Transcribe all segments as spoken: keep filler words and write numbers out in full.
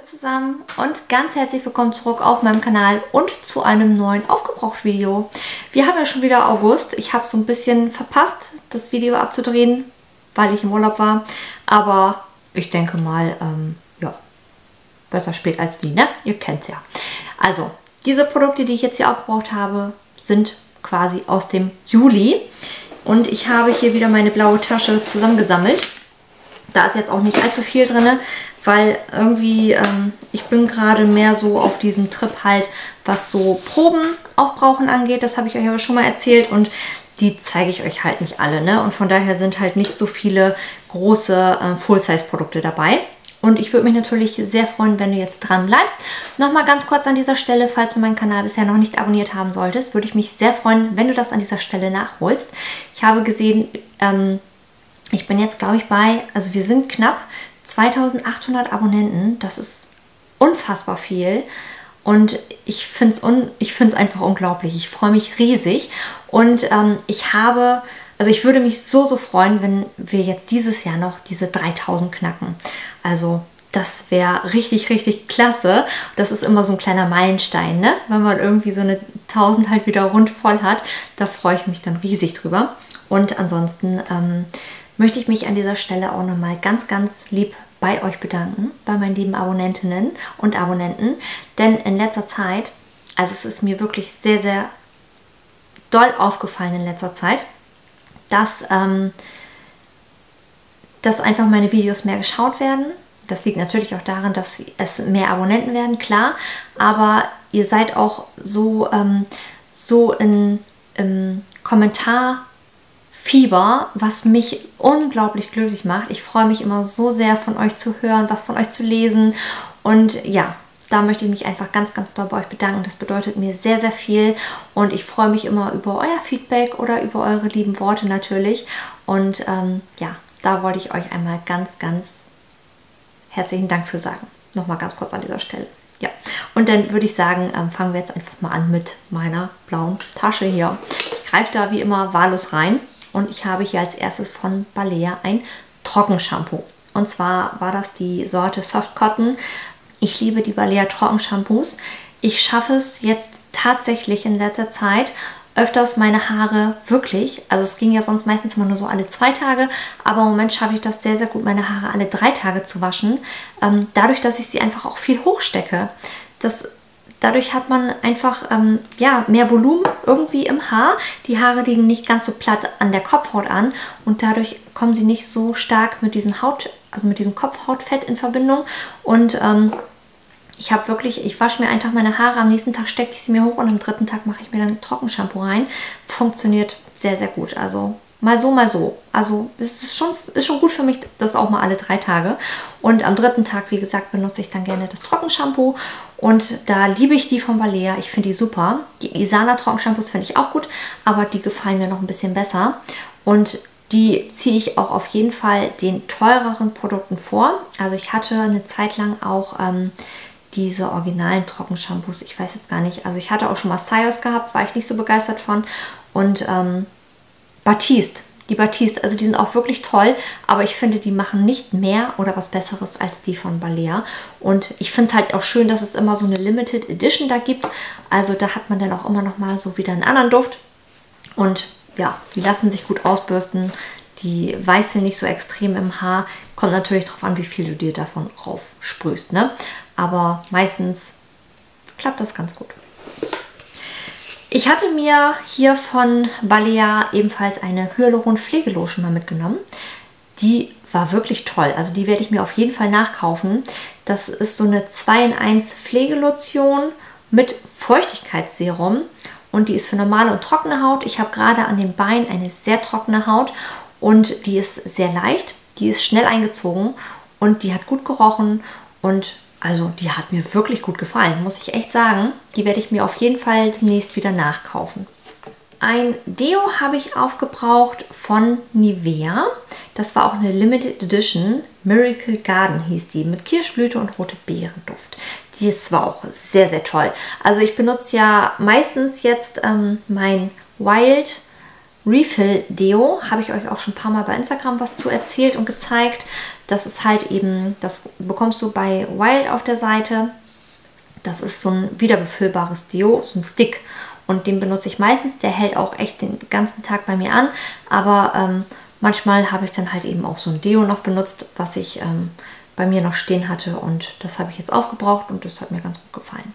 zusammen und ganz herzlich willkommen zurück auf meinem Kanal und zu einem neuen Aufgebraucht-Video. Wir haben ja schon wieder August. Ich habe so ein bisschen verpasst, das Video abzudrehen, weil ich im Urlaub war. Aber ich denke mal, ähm, ja, besser spät als nie, ne? Ihr kennt's ja. Also, diese Produkte, die ich jetzt hier aufgebraucht habe, sind quasi aus dem Juli. Und ich habe hier wieder meine blaue Tasche zusammengesammelt. Da ist jetzt auch nicht allzu viel drin, weil irgendwie, ähm, ich bin gerade mehr so auf diesem Trip halt, was so Proben aufbrauchen angeht. Das habe ich euch aber schon mal erzählt und die zeige ich euch halt nicht alle, ne? Und von daher sind halt nicht so viele große äh, Full-Size-Produkte dabei. Und ich würde mich natürlich sehr freuen, wenn du jetzt dran bleibst. Nochmal ganz kurz an dieser Stelle, falls du meinen Kanal bisher noch nicht abonniert haben solltest, würde ich mich sehr freuen, wenn du das an dieser Stelle nachholst. Ich habe gesehen, ähm, ich bin jetzt, glaube ich, bei, also wir sind knapp zweitausendachthundert Abonnenten. Das ist unfassbar viel. Und ich finde es un, ich finde es einfach unglaublich. Ich freue mich riesig. Und ähm, ich habe, also ich würde mich so, so freuen, wenn wir jetzt dieses Jahr noch diese dreitausend knacken. Also das wäre richtig, richtig klasse. Das ist immer so ein kleiner Meilenstein, ne? Wenn man irgendwie so eine tausend halt wieder rund voll hat. Da freue ich mich dann riesig drüber. Und ansonsten ähm, möchte ich mich an dieser Stelle auch nochmal ganz, ganz lieb bei euch bedanken, bei meinen lieben Abonnentinnen und Abonnenten. Denn in letzter Zeit, also es ist mir wirklich sehr, sehr doll aufgefallen in letzter Zeit, dass, ähm, dass einfach meine Videos mehr geschaut werden. Das liegt natürlich auch daran, dass es mehr Abonnenten werden, klar. Aber ihr seid auch so, ähm, so in, im Kommentar Fieber, was mich unglaublich glücklich macht. Ich freue mich immer so sehr, von euch zu hören, was von euch zu lesen. Und ja, da möchte ich mich einfach ganz, ganz doll bei euch bedanken. Das bedeutet mir sehr, sehr viel. Und ich freue mich immer über euer Feedback oder über eure lieben Worte natürlich. Und ähm, ja, da wollte ich euch einmal ganz, ganz herzlichen Dank für sagen. Nochmal ganz kurz an dieser Stelle. Ja, und dann würde ich sagen, ähm, fangen wir jetzt einfach mal an mit meiner blauen Tasche hier. Ich greife da wie immer wahllos rein. Und ich habe hier als erstes von Balea ein Trockenshampoo. Und zwar war das die Sorte Soft Cotton. Ich liebe die Balea Trockenshampoos. Ich schaffe es jetzt tatsächlich in letzter Zeit öfters meine Haare wirklich, also es ging ja sonst meistens immer nur so alle zwei Tage, aber im Moment schaffe ich das sehr, sehr gut, meine Haare alle drei Tage zu waschen. Ähm, dadurch, dass ich sie einfach auch viel hochstecke. Das Dadurch hat man einfach ähm, ja, mehr Volumen irgendwie im Haar. Die Haare liegen nicht ganz so platt an der Kopfhaut an und dadurch kommen sie nicht so stark mit diesem Haut, also mit diesem Kopfhautfett in Verbindung. Und ähm, ich habe wirklich, ich wasche mir einen Tag meine Haare, am nächsten Tag stecke ich sie mir hoch und am dritten Tag mache ich mir dann Trockenshampoo rein. Funktioniert sehr, sehr gut. Also mal so, mal so. Also es ist schon, ist schon gut für mich, das auch mal alle drei Tage. Und am dritten Tag, wie gesagt, benutze ich dann gerne das Trockenshampoo. Und da liebe ich die von Balea. Ich finde die super. Die Isana Trockenshampoos finde ich auch gut, aber die gefallen mir noch ein bisschen besser. Und die ziehe ich auch auf jeden Fall den teureren Produkten vor. Also ich hatte eine Zeit lang auch ähm, diese originalen Trockenshampoos. Ich weiß jetzt gar nicht. Also ich hatte auch schon mal Syoss gehabt, war ich nicht so begeistert von. Und ähm, Batiste. Die Batiste, also die sind auch wirklich toll, aber ich finde, die machen nicht mehr oder was Besseres als die von Balea. Und ich finde es halt auch schön, dass es immer so eine Limited Edition da gibt. Also da hat man dann auch immer noch mal so wieder einen anderen Duft. Und ja, die lassen sich gut ausbürsten. Die weißeln nicht so extrem im Haar. Kommt natürlich darauf an, wie viel du dir davon raufsprühst, ne? Aber meistens klappt das ganz gut. Ich hatte mir hier von Balea ebenfalls eine Hyaluron Pflegelotion mal mitgenommen. Die war wirklich toll. Also die werde ich mir auf jeden Fall nachkaufen. Das ist so eine zwei in eins Pflegelotion mit Feuchtigkeitsserum. Und die ist für normale und trockene Haut. Ich habe gerade an den Beinen eine sehr trockene Haut. Und die ist sehr leicht. Die ist schnell eingezogen. Und die hat gut gerochen. Und also die hat mir wirklich gut gefallen, muss ich echt sagen. Die werde ich mir auf jeden Fall demnächst wieder nachkaufen. Ein Deo habe ich aufgebraucht von Nivea. Das war auch eine Limited Edition. Miracle Garden hieß die, mit Kirschblüte und rote Beerenduft. Die war auch sehr, sehr toll. Also ich benutze ja meistens jetzt ähm, mein Wild Refill Deo. Habe ich euch auch schon ein paar Mal bei Instagram was zu erzählt und gezeigt. Das ist halt eben, das bekommst du bei Wild auf der Seite. Das ist so ein wiederbefüllbares Deo, so ein Stick. Und den benutze ich meistens. Der hält auch echt den ganzen Tag bei mir an. Aber ähm, manchmal habe ich dann halt eben auch so ein Deo noch benutzt, was ich ähm, bei mir noch stehen hatte. Und das habe ich jetzt aufgebraucht und das hat mir ganz gut gefallen.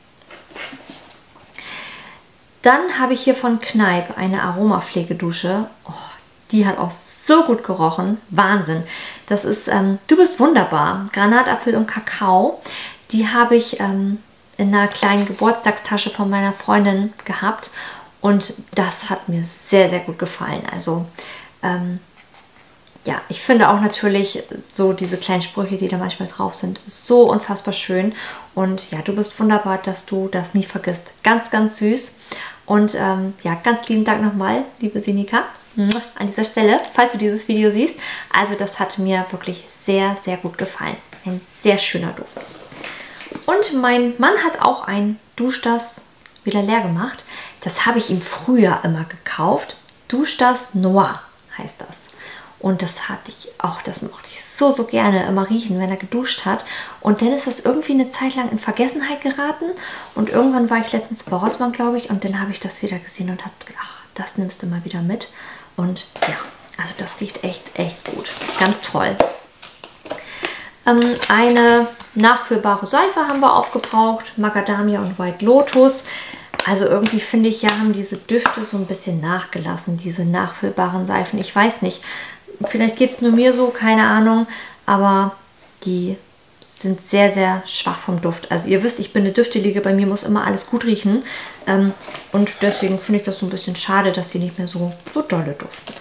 Dann habe ich hier von Kneipp eine Aromapflegedusche. Oh, die hat auch so gut gerochen. Wahnsinn. Das ist ähm, Du bist wunderbar. Granatapfel und Kakao. Die habe ich ähm, in einer kleinen Geburtstagstasche von meiner Freundin gehabt. Und das hat mir sehr, sehr gut gefallen. Also ähm, ja, ich finde auch natürlich so diese kleinen Sprüche, die da manchmal drauf sind, so unfassbar schön. Und ja, du bist wunderbar, dass du das nie vergisst. Ganz, ganz süß. Und ähm, ja, ganz lieben Dank nochmal, liebe Sinika, an dieser Stelle, falls du dieses Video siehst. Also das hat mir wirklich sehr, sehr gut gefallen. Ein sehr schöner Duft. Und mein Mann hat auch ein Duschdas wieder leer gemacht. Das habe ich ihm früher immer gekauft. Duschdas Noir heißt das. Und das hatte ich auch, das mochte ich so, so gerne immer riechen, wenn er geduscht hat. Und dann ist das irgendwie eine Zeit lang in Vergessenheit geraten. Und irgendwann war ich letztens bei Rossmann, glaube ich, und dann habe ich das wieder gesehen und habe gedacht, ach, das nimmst du mal wieder mit. Und ja, also das riecht echt, echt gut. Ganz toll. Ähm, eine nachfüllbare Seife haben wir aufgebraucht. Macadamia und White Lotus. Also irgendwie finde ich, ja, haben diese Düfte so ein bisschen nachgelassen, diese nachfüllbaren Seifen. Ich weiß nicht. Vielleicht geht es nur mir so, keine Ahnung, aber die sind sehr, sehr schwach vom Duft. Also ihr wisst, ich bin eine Düftelige, bei mir muss immer alles gut riechen. Ähm, und deswegen finde ich das so ein bisschen schade, dass die nicht mehr so, so dolle duften.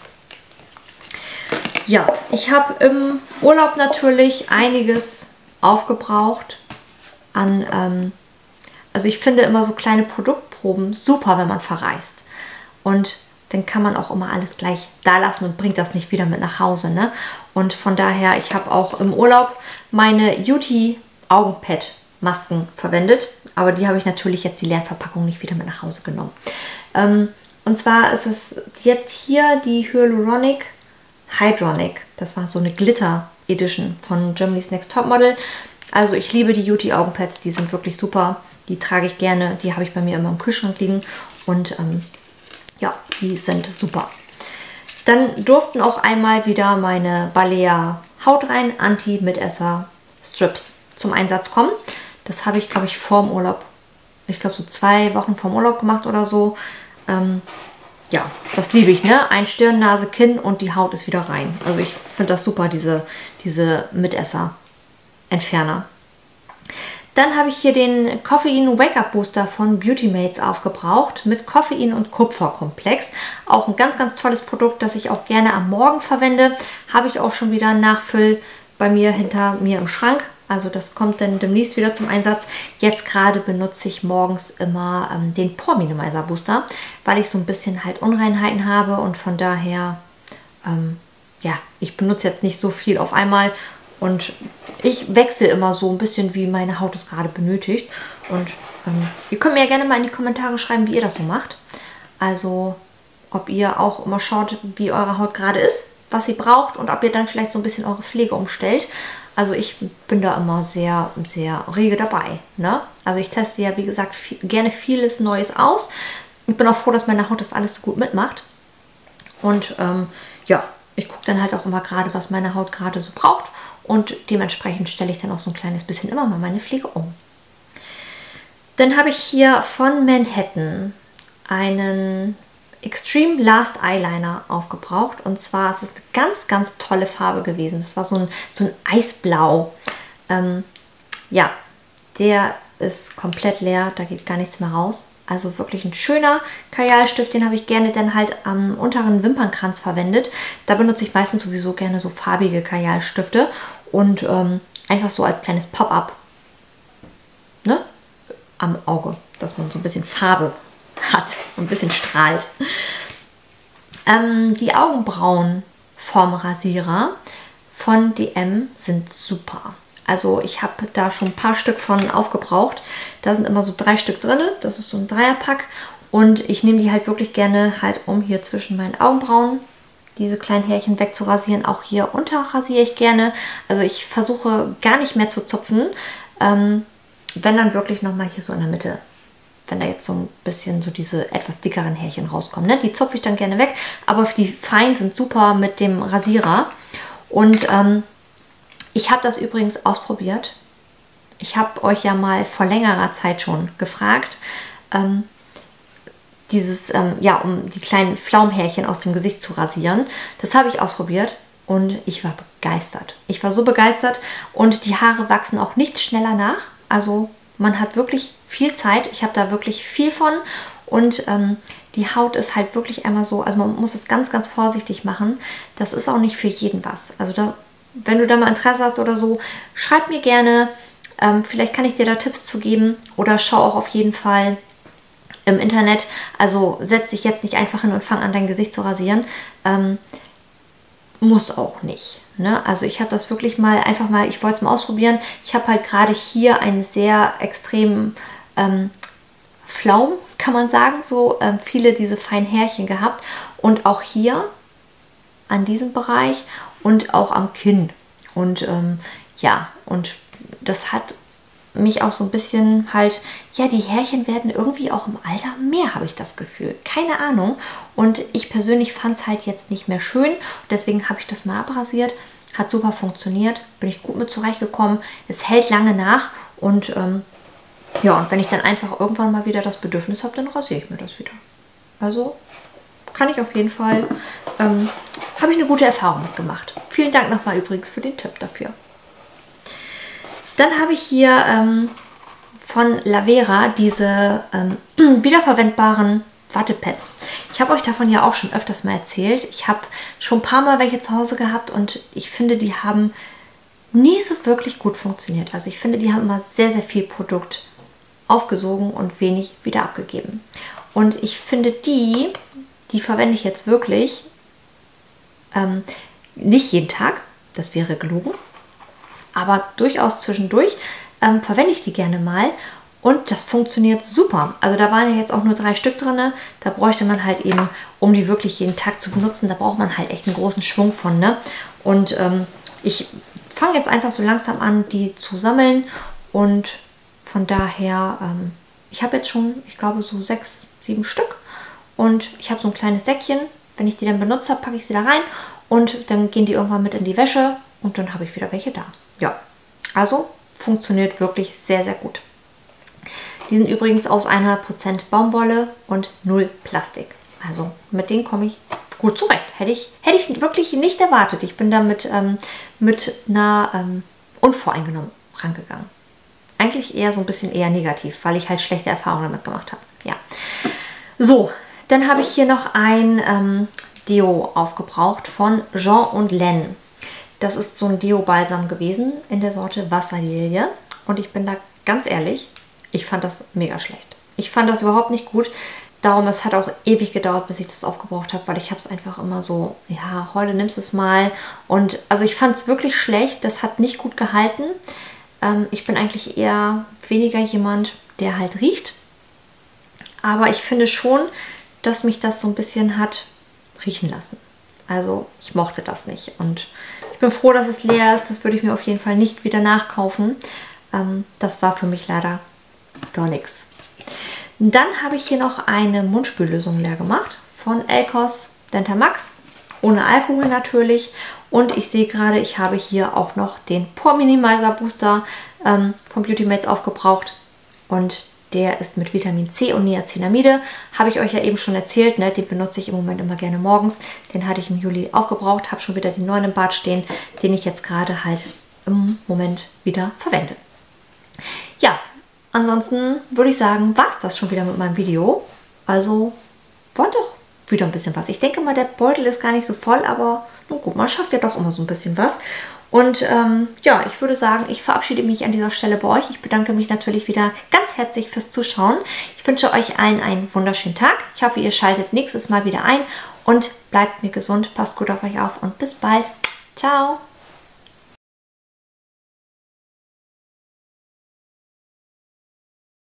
Ja, ich habe im Urlaub natürlich einiges aufgebraucht an, ähm, also ich finde immer so kleine Produktproben super, wenn man verreist. Und dann kann man auch immer alles gleich da lassen und bringt das nicht wieder mit nach Hause. Ne? Und von daher, ich habe auch im Urlaub meine Beauty Augenpad-Masken verwendet. Aber die habe ich natürlich jetzt die leeren Verpackung nicht wieder mit nach Hause genommen. Ähm, und zwar ist es jetzt hier die Hyaluronic Hydronic. Das war so eine Glitter Edition von Germany's Next Topmodel. Also ich liebe die Beauty Augenpads, die sind wirklich super. Die trage ich gerne, die habe ich bei mir immer im Kühlschrank liegen. Und ähm, ja, die sind super. Dann durften auch einmal wieder meine Balea Hautrein Anti-Mitesser Strips zum Einsatz kommen. Das habe ich, glaube ich, vorm Urlaub, ich glaube so zwei Wochen vorm Urlaub gemacht oder so. Ähm, ja, das liebe ich, ne? Ein Stirn, Nase, Kinn und die Haut ist wieder rein. Also ich finde das super, diese, diese Mitesser Entferner. Dann habe ich hier den Koffein Wake-up Booster von Beauty Mates aufgebraucht mit Koffein und Kupferkomplex. Auch ein ganz, ganz tolles Produkt, das ich auch gerne am Morgen verwende. Habe ich auch schon wieder ein Nachfüll bei mir hinter mir im Schrank. Also das kommt dann demnächst wieder zum Einsatz. Jetzt gerade benutze ich morgens immer ähm, den Pore Minimizer Booster, weil ich so ein bisschen halt Unreinheiten habe und von daher, ähm, ja, ich benutze jetzt nicht so viel auf einmal. Und ich wechsle immer so ein bisschen, wie meine Haut es gerade benötigt. Und ähm, ihr könnt mir ja gerne mal in die Kommentare schreiben, wie ihr das so macht. Also, ob ihr auch immer schaut, wie eure Haut gerade ist, was sie braucht und ob ihr dann vielleicht so ein bisschen eure Pflege umstellt. Also ich bin da immer sehr, sehr rege dabei. Ne? Also ich teste ja, wie gesagt, viel, gerne vieles Neues aus. Ich bin auch froh, dass meine Haut das alles so gut mitmacht. Und ähm, ja, ich gucke dann halt auch immer gerade, was meine Haut gerade so braucht. Und dementsprechend stelle ich dann auch so ein kleines bisschen immer mal meine Pflege um. Dann habe ich hier von Manhattan einen Extreme Last Eyeliner aufgebraucht. Und zwar ist es eine ganz, ganz tolle Farbe gewesen. Das war so ein, so ein Eisblau. Ähm, ja, der ist komplett leer. Da geht gar nichts mehr raus. Also wirklich ein schöner Kajalstift, den habe ich gerne dann halt am unteren Wimpernkranz verwendet. Da benutze ich meistens sowieso gerne so farbige Kajalstifte und ähm, einfach so als kleines Pop-up, ne, am Auge, dass man so ein bisschen Farbe hat, so ein bisschen strahlt. Ähm, die Augenbrauen vom Rasierer von D M sind super. Also ich habe da schon ein paar Stück von aufgebraucht. Da sind immer so drei Stück drin. Das ist so ein Dreierpack. Und ich nehme die halt wirklich gerne halt, um hier zwischen meinen Augenbrauen diese kleinen Härchen wegzurasieren. Auch hier unter rasiere ich gerne. Also ich versuche gar nicht mehr zu zupfen. Ähm, wenn dann wirklich nochmal hier so in der Mitte, wenn da jetzt so ein bisschen so diese etwas dickeren Härchen rauskommen. Ne? Die zupfe ich dann gerne weg. Aber die feinen sind super mit dem Rasierer. Und ähm, ich habe das übrigens ausprobiert. Ich habe euch ja mal vor längerer Zeit schon gefragt, ähm, dieses, ähm, ja, um die kleinen Pflaumhärchen aus dem Gesicht zu rasieren. Das habe ich ausprobiert und ich war begeistert. Ich war so begeistert und die Haare wachsen auch nicht schneller nach. Also man hat wirklich viel Zeit. Ich habe da wirklich viel von und ähm, die Haut ist halt wirklich einmal so, also man muss es ganz, ganz vorsichtig machen. Das ist auch nicht für jeden was. Also da, wenn du da mal Interesse hast oder so, schreib mir gerne. Ähm, vielleicht kann ich dir da Tipps zu geben oder schau auch auf jeden Fall im Internet. Also setz dich jetzt nicht einfach hin und fang an, dein Gesicht zu rasieren. Ähm, muss auch nicht. Ne? Also ich habe das wirklich mal einfach mal, ich wollte es mal ausprobieren. Ich habe halt gerade hier einen sehr extremen ähm, Flaum, kann man sagen, so ähm, viele diese feinen Härchen gehabt. Und auch hier an diesem Bereich und auch am Kinn. Und ähm, ja, und das hat mich auch so ein bisschen halt, ja, die Härchen werden irgendwie auch im Alter mehr, habe ich das Gefühl. Keine Ahnung. Und ich persönlich fand es halt jetzt nicht mehr schön. Deswegen habe ich das mal abrasiert. Hat super funktioniert. Bin ich gut mit zurechtgekommen. Es hält lange nach. Und ähm, ja, und wenn ich dann einfach irgendwann mal wieder das Bedürfnis habe, dann rasiere ich mir das wieder. Also kann ich auf jeden Fall, ähm, habe ich eine gute Erfahrung mitgemacht. Vielen Dank nochmal übrigens für den Tipp dafür. Dann habe ich hier ähm, von Lavera diese ähm, wiederverwendbaren Wattepads. Ich habe euch davon ja auch schon öfters mal erzählt. Ich habe schon ein paar Mal welche zu Hause gehabt und ich finde, die haben nie so wirklich gut funktioniert. Also ich finde, die haben immer sehr, sehr viel Produkt aufgesogen und wenig wieder abgegeben. Und ich finde, die, die verwende ich jetzt wirklich ähm, nicht jeden Tag. Das wäre gelogen. Aber durchaus zwischendurch ähm, verwende ich die gerne mal und das funktioniert super. Also da waren ja jetzt auch nur drei Stück drin. Da bräuchte man halt eben, um die wirklich jeden Tag zu benutzen, da braucht man halt echt einen großen Schwung von. Ne? Und ähm, ich fange jetzt einfach so langsam an, die zu sammeln und von daher, ähm, ich habe jetzt schon, ich glaube, so sechs, sieben Stück und ich habe so ein kleines Säckchen. Wenn ich die dann benutzt habe, packe ich sie da rein und dann gehen die irgendwann mit in die Wäsche und dann habe ich wieder welche da. Ja, also funktioniert wirklich sehr, sehr gut. Die sind übrigens aus hundert Prozent Baumwolle und null Plastik. Also mit denen komme ich gut zurecht. Hätte ich, hätte ich wirklich nicht erwartet. Ich bin damit ähm, mit einer ähm, unvoreingenommen rangegangen. Eigentlich eher so ein bisschen eher negativ, weil ich halt schlechte Erfahrungen damit gemacht habe. Ja. So, dann habe ich hier noch ein ähm, Deo aufgebraucht von Jean und Len. Das ist so ein Deo-Balsam gewesen in der Sorte Wasserlilie. Und ich bin da ganz ehrlich, ich fand das mega schlecht. Ich fand das überhaupt nicht gut. Darum, es hat auch ewig gedauert, bis ich das aufgebraucht habe, weil ich habe es einfach immer so, ja, heute nimmst du es mal. Und also ich fand es wirklich schlecht. Das hat nicht gut gehalten. Ähm, ich bin eigentlich eher weniger jemand, der halt riecht. Aber ich finde schon, dass mich das so ein bisschen hat riechen lassen. Also ich mochte das nicht. Und ich bin froh, dass es leer ist. Das würde ich mir auf jeden Fall nicht wieder nachkaufen. Ähm, das war für mich leider gar nichts. Dann habe ich hier noch eine Mundspüllösung leer gemacht von Elkos Dentamax. Ohne Alkohol natürlich. Und ich sehe gerade, ich habe hier auch noch den Pore Minimizer Booster ähm, von Beauty Mates aufgebraucht. Und der ist mit Vitamin C und Niacinamide. Habe ich euch ja eben schon erzählt. Ne? Den benutze ich im Moment immer gerne morgens. Den hatte ich im Juli aufgebraucht. Habe schon wieder den neuen im Bad stehen, den ich jetzt gerade halt im Moment wieder verwende. Ja, ansonsten würde ich sagen, war es das schon wieder mit meinem Video. Also war doch wieder ein bisschen was. Ich denke mal, der Beutel ist gar nicht so voll, aber nun gut, man schafft ja doch immer so ein bisschen was. Und ähm, ja, ich würde sagen, ich verabschiede mich an dieser Stelle bei euch. Ich bedanke mich natürlich wieder ganz herzlich fürs Zuschauen. Ich wünsche euch allen einen wunderschönen Tag. Ich hoffe, ihr schaltet nächstes Mal wieder ein und bleibt mir gesund, passt gut auf euch auf und bis bald. Ciao!